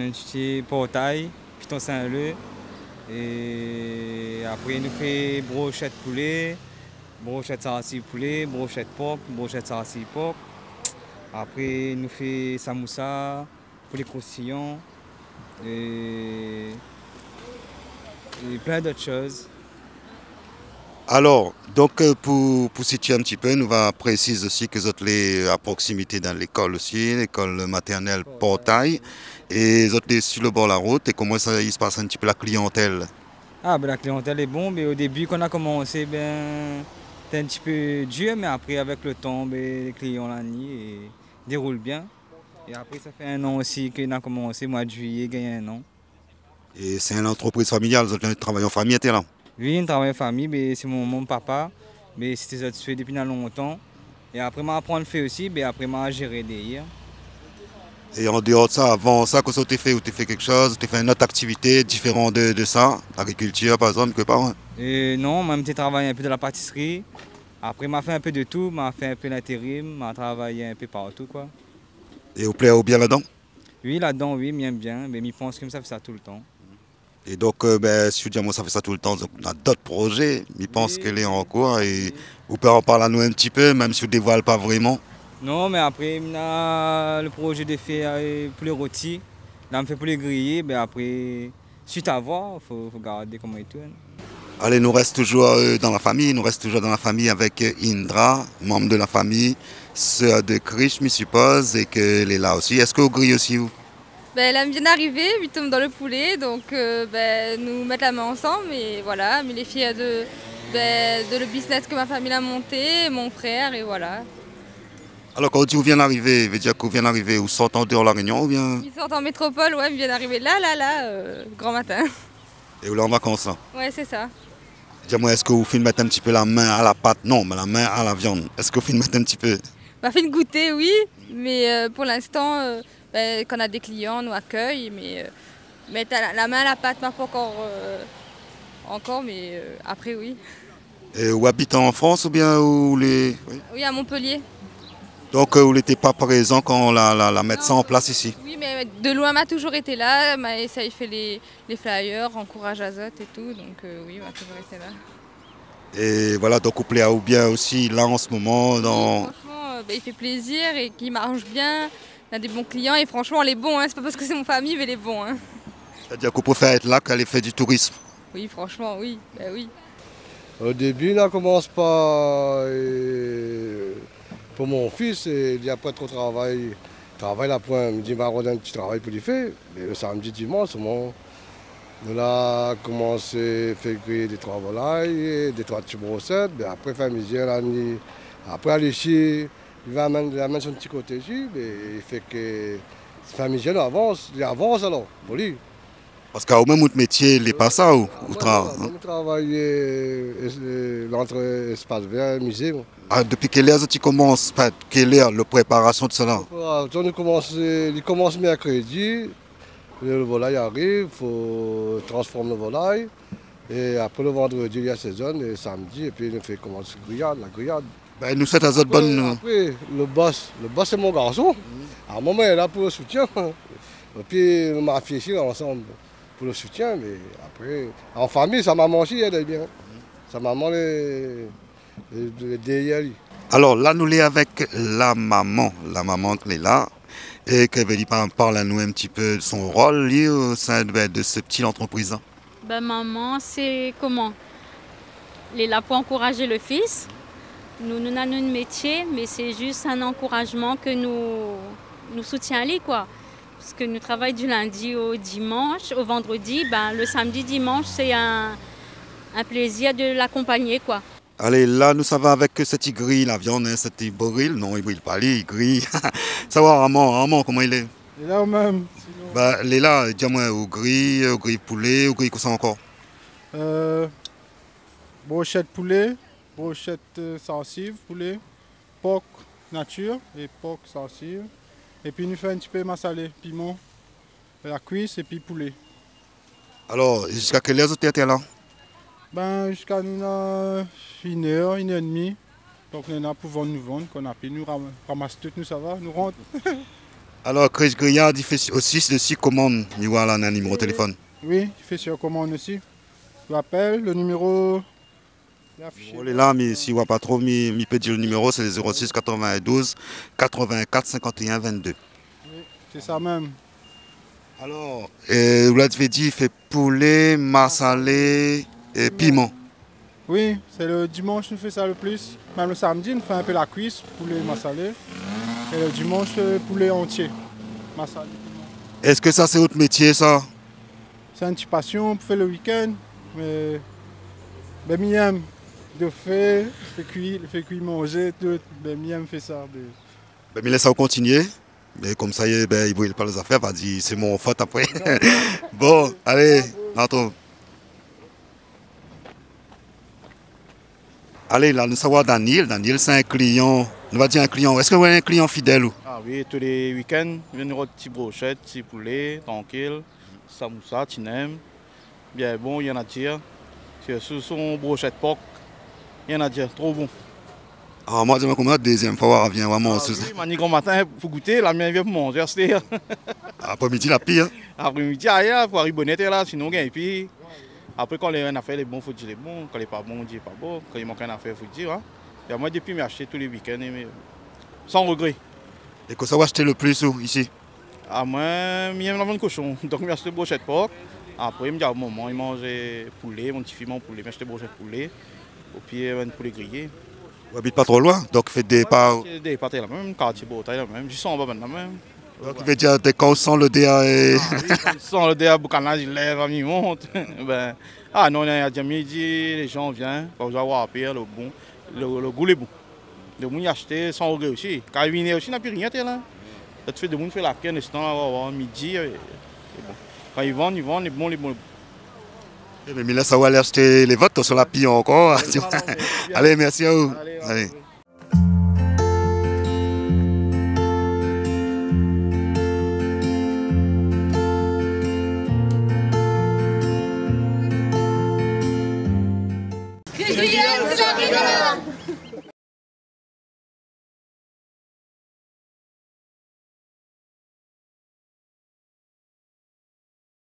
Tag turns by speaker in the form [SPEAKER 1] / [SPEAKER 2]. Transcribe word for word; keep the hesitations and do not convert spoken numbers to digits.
[SPEAKER 1] un petit portail, piton Saint-Leu. Et après, il nous fait brochette poulet, brochette sarrasie poulet, brochette porc, brochette sarrasie porc. Après, il nous fait samoussa, poulet croustillant et, et plein d'autres choses.
[SPEAKER 2] Alors, donc euh, pour, pour situer un petit peu, nous va préciser aussi que vous êtes les- à proximité dans l'école aussi, l'école maternelle Portail, et vous êtes sur le bord de la route, et comment ça il se passe un petit peu la clientèle?
[SPEAKER 1] Ah, ben la clientèle est bonne, mais au début, quand on a commencé, ben, c'était un petit peu dur, mais après, avec le temps, ben, les clients l'ont mis et déroulent bien. Et après, ça fait un an aussi qu'on a commencé, mois de juillet, gagné un an.
[SPEAKER 2] Et c'est une entreprise familiale, vous êtes un travail en famille, t'es là.
[SPEAKER 1] Oui, on travaille en famille, mais c'est mon, mon papa, mais c'était ça fait depuis longtemps. Et après, moi, apprendre le fait aussi, mais après, moi, gérer derrière.
[SPEAKER 2] Et en dehors de ça, avant ça, qu'est-ce que tu fait? Ou tu fait quelque chose? Tu fait une autre activité différente de, de ça? Agriculture, par exemple, quelque part? Hein.
[SPEAKER 1] Et non, moi, j'ai travaillé un peu de la pâtisserie. Après, m'a fait un peu de tout, m'a fait un peu l'intérim, m'a travaillé un peu partout, quoi.
[SPEAKER 2] Et vous plaît bien là-dedans?
[SPEAKER 1] Oui, là-dedans, oui, m'aime bien, mais je pense que ça fait ça tout le temps.
[SPEAKER 2] Et donc, euh, ben, si vous dites, moi, ça fait ça tout le temps, donc, on a d'autres projets, je pense
[SPEAKER 1] Oui,
[SPEAKER 2] qu'elle est en
[SPEAKER 1] oui,
[SPEAKER 2] cours, et
[SPEAKER 1] oui.
[SPEAKER 2] vous pouvez en parler à nous un petit peu, même si vous ne dévoilez pas vraiment.
[SPEAKER 1] Non, mais après, on a le projet de faire euh, pour les rôtis. Là, on fait pour les griller, mais après, suite à voir, il faut, faut regarder comment il tourne.
[SPEAKER 2] Allez, nous reste toujours euh, dans la famille, nous reste toujours dans la famille avec euh, Indra, membre de la famille, sœur de Krish, je suppose, et qu'elle est là aussi. Est-ce que vous grillez aussi, vous?
[SPEAKER 3] Ben, elle vient d'arriver, lui tombe dans le poulet, donc euh, ben, nous mettre la main ensemble, et voilà, mais les filles de, ben, de le business que ma famille a monté, mon frère, et voilà.
[SPEAKER 2] Alors, quand vous venez d'arriver, veut dire que vous venez d'arriver, ou sortant dehors la réunion, ou bien,
[SPEAKER 3] Ils sortent en métropole, ouais, ils viennent d'arriver là, là, là, euh, grand matin.
[SPEAKER 2] et vous êtes en vacances, là?
[SPEAKER 3] Ouais, c'est ça.
[SPEAKER 2] Dis-moi, est-ce que vous finissez de mettre un petit peu la main à la pâte? Non, mais la main à la viande. Est-ce que vous finissez de mettre un petit peu?
[SPEAKER 3] M'a fait une goûter, oui, mais euh, pour l'instant, euh, ben, quand on a des clients, on nous accueille, mais euh, mettre la, la main à la pâte, m'a pas encore, euh, encore, mais euh, après, oui.
[SPEAKER 2] Et vous habitez en France ou bien vous les... Oui.
[SPEAKER 3] Oui, à Montpellier.
[SPEAKER 2] Donc, euh, vous n'étiez pas présent quand on la, la, la met ça
[SPEAKER 3] Non,
[SPEAKER 2] en place ici?
[SPEAKER 3] oui, mais de loin m'a toujours été là. m'a- Ça, il fait les, les flyers, encourage Azote et tout. Donc euh, oui, m'a toujours été là.
[SPEAKER 2] Et voilà, donc vous plaît ou bien aussi là en ce moment dans...
[SPEAKER 3] Franchement, euh, bah, il fait plaisir et qu'il mange bien. On a des bons clients et franchement, les bons, hein, c'est pas parce que c'est mon famille, mais les bons. Hein.
[SPEAKER 2] C'est-à-dire qu'on préfère être là qu'aller faire du tourisme.
[SPEAKER 3] Oui, franchement, oui. Bah, oui.
[SPEAKER 4] Au début, là, commence par... euh, pour mon fils, et il dit après trop travail. Il travaille l'après-midi, il m'a redonné un petit travail pour lui faire. Et le samedi, dimanche, mon... On a commencé à faire griller des trois volailles, des trois petits brossettes. Mais après, faire midi, la nuit. Après, aller chier, il va amener, il amène son petit côté ici. Mais il fait que... Faire midi, il avance. Il avance alors, pour lui.
[SPEAKER 2] Parce qu'au même autre métier, il n'est pas ça ou, ou
[SPEAKER 4] Moi,
[SPEAKER 2] tra-
[SPEAKER 4] non,
[SPEAKER 2] hein?
[SPEAKER 4] je travaille euh, l'entre espace vert, musée. moi.
[SPEAKER 2] Ah, depuis quelle heure tu commences? Pas quelle heure la préparation de cela?
[SPEAKER 4] Voilà, on commence, il commence mercredi, le volaille arrive, il faut transformer le volaille. Et après le vendredi, il y a saison, et samedi, et puis il fait commencer la grillade, la grillade.
[SPEAKER 2] Ben, nous souhaite à votre
[SPEAKER 4] Après,
[SPEAKER 2] bonne...
[SPEAKER 4] après, le boss, le boss c'est mon garçon. À un moment, il est là pour le soutien. Et puis, ma fille ici, ensemble, pour le soutien. Mais après, en famille, sa maman aussi, elle est bien. Sa maman, elle est derrière lui.
[SPEAKER 2] Alors là, nous sommes avec la maman, la maman qui est là, et qui veut dire, parle à nous un petit peu de son rôle lui, au sein de, ben, de ce petit entreprise-là.
[SPEAKER 5] Ben, maman, c'est comment? Elle est là pour encourager le fils. Nous, nous avons un métier, mais c'est juste un encouragement que nous, nous soutient lui, quoi. Parce que nous travaillons du lundi au dimanche, au vendredi. Ben, le samedi, dimanche, c'est un, un plaisir de l'accompagner, quoi.
[SPEAKER 2] Allez, là, nous savons avec cette grille, la viande, hein, cette brille. Non, il brille pas, lui, il grille. Ça va, Ramon, Ramon, comment il est?
[SPEAKER 6] Il est là au même. Sinon...
[SPEAKER 2] Bah, il est là, dis-moi, au grille, au grille poulet, au grille quoi ça encore?
[SPEAKER 6] Euh, brochette poulet, brochette euh, sensible poulet, porc nature et porc sensible. Et puis nous fait un petit peu massalé, piment, la cuisse et puis poulet.
[SPEAKER 2] Alors, jusqu'à quelle heure vous étiez là?
[SPEAKER 6] Ben, jusqu'à nous, une heure, une heure et demie. Donc, nous avons pour vendre, nous vendre, qu'on a pu nous ram- ramasser tout, nous ça va, nous rentre.
[SPEAKER 2] Alors, Chris Grillard, il fait aussi ceci commande. Il voit là un numéro de téléphone.
[SPEAKER 6] Oui, il fait sur commande aussi. Je l'appelle, le numéro.
[SPEAKER 2] Il est là, mais s'il ne voit pas trop, il peut dire le numéro, c'est le zéro six quatre-vingt-douze quatre-vingt-quatre cinquante et un vingt-deux.
[SPEAKER 6] Oui, c'est ça même.
[SPEAKER 2] Alors, euh, vous l'avez dit, il fait poulet, massalé et piment.
[SPEAKER 6] Oui, c'est le dimanche nous fait ça le plus. Même le samedi, nous fait un peu la cuisse, poulet massalé. Et le dimanche, poulet entier, massalé.
[SPEAKER 2] Est-ce que ça, c'est votre métier, ça?
[SPEAKER 6] C'est une petite passion pour faire le week-end. Mais ben, j'aime de faire, de cuire, de cuire manger, tout. Ben, j'aime faire ça. Ben,
[SPEAKER 2] ben mais laisse ça continuer. Mais comme ça, ben, il ne brûle pas les affaires, va dire c'est mon faute après. Bon, allez, tantôt. Allez, là, nous savoir Daniel. Daniel, c'est un client, on va dire un client. Est-ce que vous avez un client fidèle? Ou?
[SPEAKER 7] Ah oui, tous les week-ends, il y a une petite brochette, petit poulet, tranquille, samoussa, tinem. Bien bon, il y en a à dire. Ce sont brochettes porc, il y en a à dire, trop bon.
[SPEAKER 2] Ah, moi, je me commande la deuxième fois, on vient vraiment.
[SPEAKER 7] Ah, oui, mani grand matin, pour goûter, la mienne vient pour manger.
[SPEAKER 2] Après-midi, la pire.
[SPEAKER 7] Après-midi, il faut arriver bonnet là, sinon, et puis. Après, quand les affaires sont bons, il faut dire les bons. Quand les pas bons, on dit pas bon. Quand il manque une affaire, il faut dire. Hein. Et moi, depuis, j'ai acheté tous les week-ends, mais sans regret.
[SPEAKER 2] Et que ça va acheter le plus où, ici?
[SPEAKER 7] Ah, moi, j'aime la viande cochon. Donc, j'ai acheté brochette porc. Après, il me dit à un moment, il mangeait poulet, mon petit fils mange poulet. J'ai acheté brochette poulet. Et puis, un poulet grillé.
[SPEAKER 2] Vous n'habitez pas trop loin, donc faites des pas.
[SPEAKER 7] Des pâtés là même, quartier Botaille là même. Je sens en bas maintenant même.
[SPEAKER 2] Donc, il veut dire que quand on sent le dé à.
[SPEAKER 7] Ah, oui, sans le dé à Boucanage, il lève, il monte. Ben, ah non, il y a déjà midi, les gens viennent, quand vous avez à payer, le bon, le, le goût est bon. Le monde y acheté sans regret aussi. Quand il vient aussi, il n'a plus rien là. Ça te fait de monde fait la queue, instant midi. Et bon. Quand ils vendent, ils vendent, les bons, les bons.
[SPEAKER 2] Mais il laisse aller acheter les votes sur la pille encore. Allez, merci à vous.
[SPEAKER 7] Allez,
[SPEAKER 2] allez.
[SPEAKER 7] allez.
[SPEAKER 8] Grillade, c'est la rigolade.